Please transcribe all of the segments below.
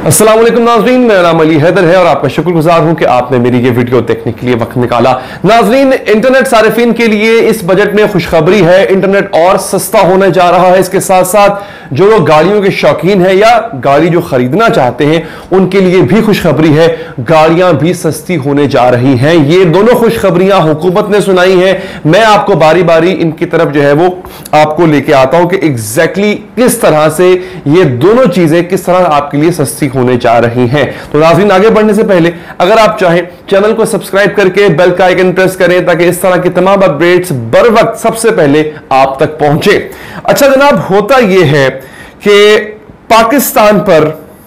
अस्सलाम वालेकुम नाज़रीन, मेरा नाम अली हैदर है और आपका शुक्रगुजार हूं कि आपने मेरी ये वीडियो देखने के लिए वक्त निकाला। नाज़रीन, इंटरनेट सारिफिन के लिए इस बजट में खुशखबरी है। इंटरनेट और सस्ता होने जा रहा है। इसके साथ साथ जो लोग गाड़ियों के शौकीन हैं या गाड़ी जो खरीदना चाहते हैं उनके लिए भी खुशखबरी है, गाड़ियां भी सस्ती होने जा रही हैं। ये दोनों खुशखबरियां हुकूमत ने सुनाई हैं। मैं आपको बारी बारी इनकी तरफ जो है वो आपको लेके आता हूं कि एग्जैक्टली किस तरह से ये दोनों चीजें किस तरह आपके लिए सस्ती होने जा रही हैं। तो नाज़रीन, आगे बढ़ने से पहले अगर आप चाहें चैनल को सब्सक्राइब करके बेल का आइकन प्रेस करें ताकि इस तरह की तमाम अपडेट्स बर वक्त सबसे पहले आप तक पहुंचे। अच्छा जनाब, होता यह है कि पाकिस्तान पर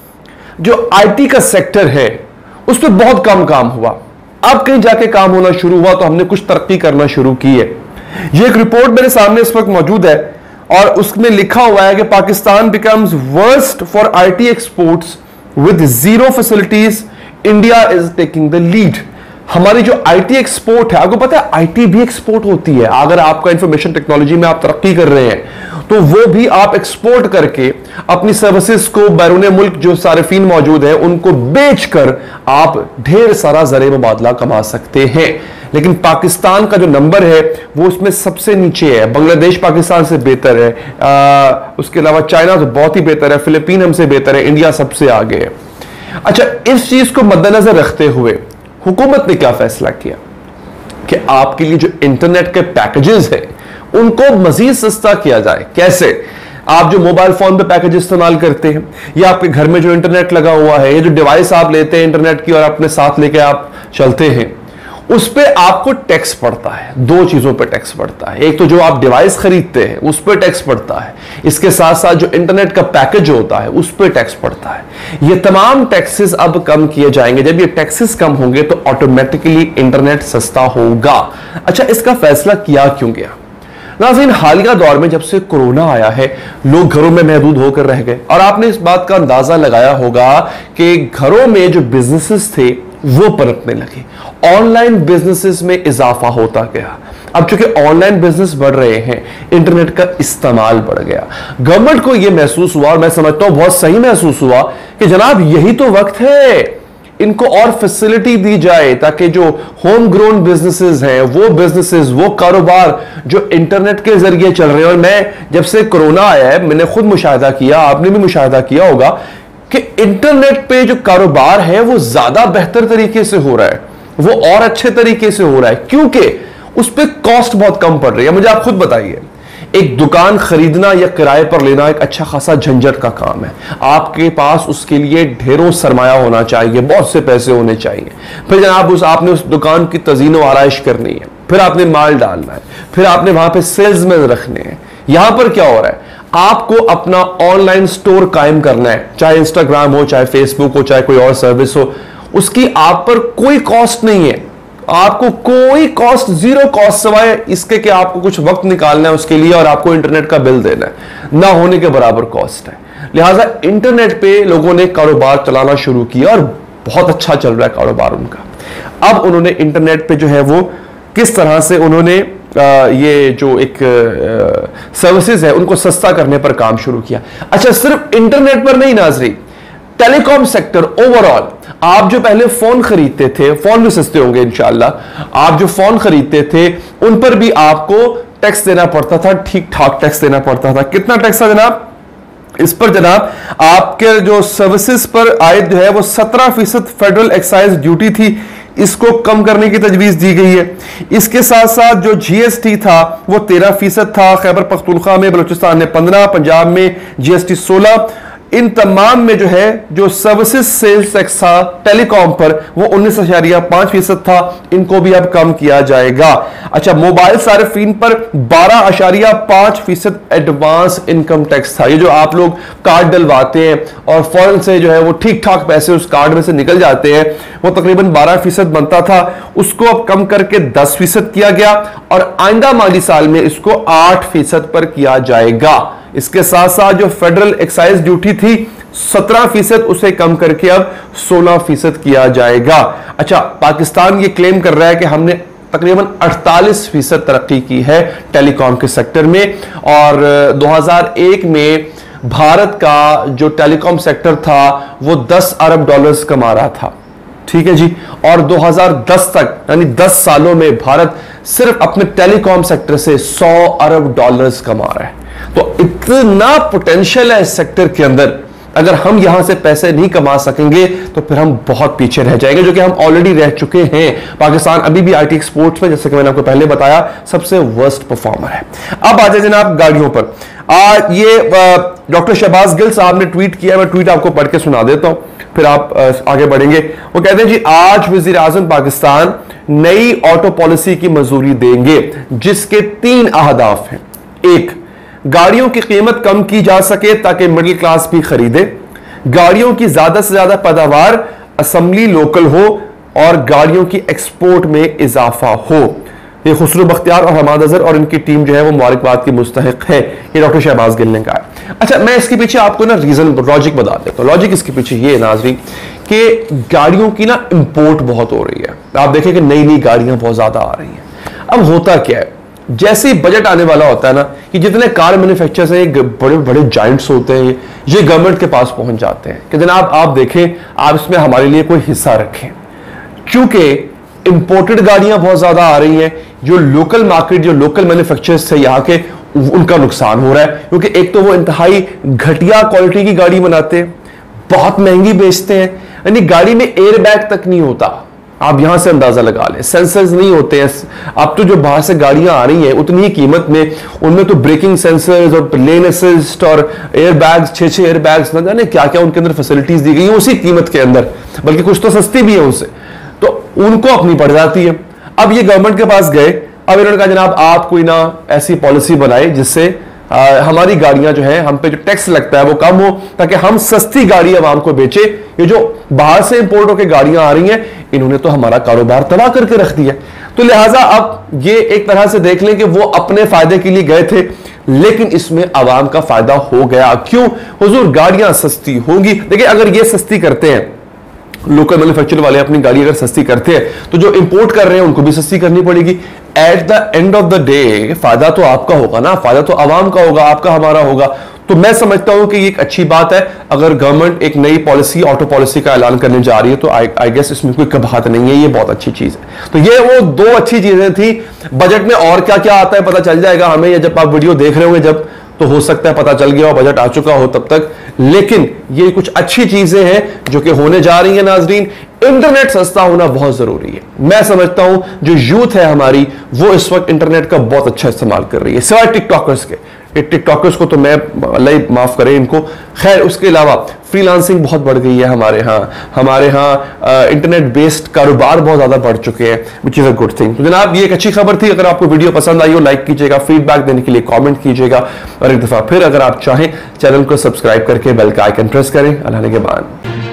जो आईटी का सेक्टर है उस पर बहुत कम काम हुआ। अब कहीं जाके काम होना शुरू हुआ तो हमने कुछ तरक्की करना शुरू की है। यह एक रिपोर्ट मेरे सामने इस वक्त मौजूद है और उसमें लिखा हुआ है कि Pakistan becomes worst for IT exports with zero facilities, India is taking the lead. हमारी जो आईटी एक्सपोर्ट है, आपको पता है आईटी भी एक्सपोर्ट होती है। अगर आपका इंफॉर्मेशन टेक्नोलॉजी में आप तरक्की कर रहे हैं तो वो भी आप एक्सपोर्ट करके अपनी सर्विसेज को बैरून मुल्क जो सारिफीन मौजूद है उनको बेचकर आप ढेर सारा ज़र मुबादला कमा सकते हैं। लेकिन पाकिस्तान का जो नंबर है वो उसमें सबसे नीचे है। बांग्लादेश पाकिस्तान से बेहतर है, उसके अलावा चाइना तो बहुत ही बेहतर है, फिलीपीन हमसे बेहतर है, इंडिया सबसे आगे है। अच्छा, इस चीज को मद्देनजर रखते हुए हुकूमत ने क्या फैसला किया कि आपके लिए जो इंटरनेट के पैकेजेस हैं उनको मजीद सस्ता किया जाए। कैसे? आप जो मोबाइल फोन पे पैकेज इस्तेमाल करते हैं या आपके घर में जो इंटरनेट लगा हुआ है, ये जो डिवाइस आप लेते हैं इंटरनेट की और अपने साथ लेके आप चलते हैं, उस पे आपको टैक्स पड़ता है। दो चीजों पे टैक्स पड़ता है। एक तो जो आप डिवाइस खरीदते हैं उस पे टैक्स पड़ता है, इसके साथ साथ जो इंटरनेट का पैकेज होता है उस पे टैक्स पड़ता है। ये तमाम टैक्सेस अब कम किए जाएंगे। जब ये टैक्सेस कम होंगे तो ऑटोमेटिकली इंटरनेट सस्ता होगा। अच्छा, इसका फैसला किया क्यों गया? नाज़रीन, हालिया दौर में जब से कोरोना आया है लोग घरों में महदूद होकर रह गए और आपने इस बात का अंदाजा लगाया होगा कि घरों में जो बिजनेसेस थे वो पनपने लगे, ऑनलाइन बिजनेसेस में इजाफा होता गया। अब चूंकि ऑनलाइन बिजनेस बढ़ रहे हैं, इंटरनेट का इस्तेमाल बढ़ गया। गवर्नमेंट को यह महसूस हुआ और मैं समझता हूं बहुत सही महसूस हुआ कि जनाब यही तो वक्त है, इनको और फैसिलिटी दी जाए ताकि जो होम ग्रोन बिजनेसेस हैं, वो बिजनेसेस, वो कारोबार जो इंटरनेट के जरिए चल रहे हैं। और मैं जब से कोरोना आया है मैंने खुद मुशाहिदा किया, आपने भी मुशाहिदा किया होगा कि इंटरनेट पे जो कारोबार है वो ज्यादा बेहतर तरीके से हो रहा है, वो और अच्छे तरीके से हो रहा है क्योंकि उस पर कॉस्ट बहुत कम पड़ रही है। मुझे आप खुद बताइए, एक दुकान खरीदना या किराए पर लेना एक अच्छा खासा झंझट का काम है। आपके पास उसके लिए ढेरों सरमाया होना चाहिए, बहुत से पैसे होने चाहिए। फिर जनाब आपने उस दुकान की तज़ीन व आराइश करनी है, फिर आपने माल डालना है, फिर आपने वहां पे सेल्समैन रखने हैं। यहां पर क्या हो रहा है, आपको अपना ऑनलाइन स्टोर कायम करना है, चाहे इंस्टाग्राम हो, चाहे फेसबुक हो, चाहे कोई और सर्विस हो, उसकी आप पर कोई कॉस्ट नहीं है। आपको कोई कॉस्ट, जीरो कॉस्ट, सिवाय इसके कि आपको कुछ वक्त निकालना है उसके लिए और आपको इंटरनेट का बिल देना है, ना होने के बराबर कॉस्ट है। लिहाजा इंटरनेट पे लोगों ने कारोबार चलाना शुरू किया और बहुत अच्छा चल रहा है कारोबार उनका। अब उन्होंने इंटरनेट पे जो है वो किस तरह से उन्होंने ये जो एक सर्विसेज है उनको सस्ता करने पर काम शुरू किया। अच्छा, सिर्फ इंटरनेट पर नहीं नाज़रीन, टेलीकॉम सेक्टर ओवरऑल, आप जो पहले फोन खरीदते थे, फोन भी सस्ते होंगे इंशाल्लाह, आप जो फोन खरीदते थे उन पर भी आपको टैक्स देना पड़ता था, ठीक ठाक टैक्स देना पड़ता था। कितना टैक्स था जनाब? इस पर जनाब आपके जो सर्विसेज पर आयद जो है वो 17% फेडरल एक्साइज ड्यूटी थी, इसको कम करने की तजवीज दी गई है। इसके साथ साथ जो जीएसटी था वो 13% था। खैबर पख्तूनख्वा में, बलूचिस्तान में 15, पंजाब में जीएसटी 16। इन तमाम में जो है जो सर्विसेज सेल्स टैक्स था टेलीकॉम पर वो 19.5% था, इनको भी अब कम किया जाएगा। अच्छा, मोबाइल सारिफीन पर 12.5% एडवांस इनकम टैक्स था। ये जो आप लोग कार्ड डलवाते हैं और फौरन से जो है वो ठीक ठाक पैसे उस कार्ड में से निकल जाते हैं, वो तकरीबन 12% बनता था, उसको अब कम करके 10% किया गया और आइंदा माली साल में इसको 8% पर किया जाएगा। इसके साथ साथ जो फेडरल एक्साइज ड्यूटी थी 17%, उसे कम करके अब 16% किया जाएगा। अच्छा, पाकिस्तान ये क्लेम कर रहा है कि हमने तकरीबन 48% तरक्की की है टेलीकॉम के सेक्टर में और 2001 में भारत का जो टेलीकॉम सेक्टर था वो 10 अरब डॉलर्स कमा रहा था, ठीक है जी। और 2010 तक यानी 10 सालों में भारत सिर्फ अपने टेलीकॉम सेक्टर से 100 अरब डॉलर्स कमा रहा है। तो इतना पोटेंशियल है इस सेक्टर के अंदर, अगर हम यहां से पैसे नहीं कमा सकेंगे तो फिर हम बहुत पीछे रह जाएंगे, जो कि हम ऑलरेडी रह चुके हैं। पाकिस्तान अभी भी आईटी एक्सपोर्ट्स में, जैसे कि मैंने आपको पहले बताया, सबसे वर्स्ट परफॉर्मर है। अब आ जाए जनाब गाड़ियों पर। ये डॉक्टर शहबाज गिल साहब ने ट्वीट किया, मैं ट्वीट आपको पढ़ के सुना देता हूं, फिर आप आगे बढ़ेंगे। वो कहते हैं जी, आज वजीर आजम पाकिस्तान नई ऑटो पॉलिसी की मंजूरी देंगे जिसके 3 अहदाफ हैं। 1, गाड़ियों की कीमत कम की जा सके ताकि मिडिल क्लास भी खरीदे, गाड़ियों की ज्यादा से ज्यादा पैदावार, असेंबली लोकल हो और गाड़ियों की एक्सपोर्ट में इजाफा हो। ये खुसरो बख्तियार और हमाद अजहर और इनकी टीम जो है वो मुबारकबाद की मुस्तहिक है, ये डॉक्टर शहबाज गिल ने कहा। अच्छा, मैं इसके पीछे आपको ना रीजन, लॉजिक बता देता हूं। लॉजिक इसके पीछे ये नाजरीन कि गाड़ियों की ना इंपोर्ट बहुत हो रही है। आप देखें कि नई नई गाड़ियां बहुत ज्यादा आ रही हैं। अब होता क्या है, जैसे ही बजट आने वाला होता है ना, कि जितने कार मैन्युफैक्चरर्स हैं, बड़े बड़े जायंट्स होते हैं, ये गवर्नमेंट के पास पहुंच जाते हैं कि जनाब आप देखें, आप इसमें हमारे लिए कोई हिस्सा रखें। क्योंकि इंपोर्टेड गाड़ियां बहुत ज्यादा आ रही हैं, जो लोकल मार्केट, जो लोकल मैन्युफैक्चरर्स थे यहाँ के, उनका नुकसान हो रहा है। क्योंकि एक तो वो इंतहाई घटिया क्वालिटी की गाड़ी बनाते हैं, बहुत महंगी बेचते हैं, यानी गाड़ी में एयर बैग तक नहीं होता। आप यहां से अंदाजा लगा लें, सेंसर्स नहीं होते हैं। अब तो जो बाहर से गाड़ियां आ रही हैं उतनी ही कीमत में, उनमें तो ब्रेकिंग सेंसर्स और लेन असिस्ट और एयर बैग्स, 6 एयर बैग्स, न जाने क्या क्या उनके अंदर फैसिलिटीज दी गई हैं उसी कीमत के अंदर, बल्कि कुछ तो सस्ती भी है उससे, तो उनको अपनी पड़ जाती है। अब ये गवर्नमेंट के पास गए, अब इन्होंने कहा जनाब आप कोई ना ऐसी पॉलिसी बनाए जिससे हमारी गाड़ियां जो है, हम पे जो टैक्स लगता है वो कम हो, ताकि हम सस्ती गाड़ी आवाम को बेचे। ये जो बाहर से इंपोर्ट होकर गाड़ियां आ रही हैं, इन्होंने तो हमारा कारोबार तबाह करके रख दिया। तो लिहाजा अब ये एक तरह से देख लें कि वो अपने फायदे के लिए गए थे, लेकिन इसमें आवाम का फायदा हो गया। क्यों? हुजूर, गाड़ियां सस्ती होंगी। देखिए, अगर ये सस्ती करते हैं, लोकल मैन्युफैक्चर वाले अपनी गाड़ी अगर सस्ती करते हैं, तो जो इंपोर्ट कर रहे हैं उनको भी सस्ती करनी पड़ेगी। At the end of the day फायदा तो आपका होगा ना, फायदा तो आवाम का होगा, आपका हमारा होगा। तो मैं समझता हूं कि ये एक अच्छी बात है। अगर गवर्नमेंट एक नई पॉलिसी, ऑटो पॉलिसी का ऐलान करने जा रही है, तो आई गेस इसमें कोई कबाहत नहीं है, ये बहुत अच्छी चीज है। तो ये वो 2 अच्छी चीजें थी। बजट में और क्या क्या आता है पता चल जाएगा हमें, या जब आप वीडियो देख रहे होंगे जब, तो हो सकता है पता चल गया हो, बजट आ चुका हो तब तक। लेकिन ये कुछ अच्छी चीजें हैं जो कि होने जा रही हैं नाजरीन। इंटरनेट सस्ता होना बहुत जरूरी है। मैं समझता हूं जो यूथ है हमारी, वो इस वक्त इंटरनेट का बहुत अच्छा इस्तेमाल कर रही है, सिवाय टिकटॉकर्स के। टिकटॉकर्स को तो मैं, अल्लाह माफ करे इनको। खैर, उसके अलावा फ्रीलांसिंग बहुत बढ़ गई है हमारे यहाँ इंटरनेट बेस्ड कारोबार बहुत ज्यादा बढ़ चुके हैं, which is a good thing. तो जनाब, ये एक अच्छी खबर थी। अगर आपको वीडियो पसंद आई हो, लाइक कीजिएगा, फीडबैक देने के लिए कमेंट कीजिएगा, और एक दफा फिर अगर आप चाहें चैनल को सब्सक्राइब करके बेल का आइकन प्रेस करें। अल्लाह के बाद।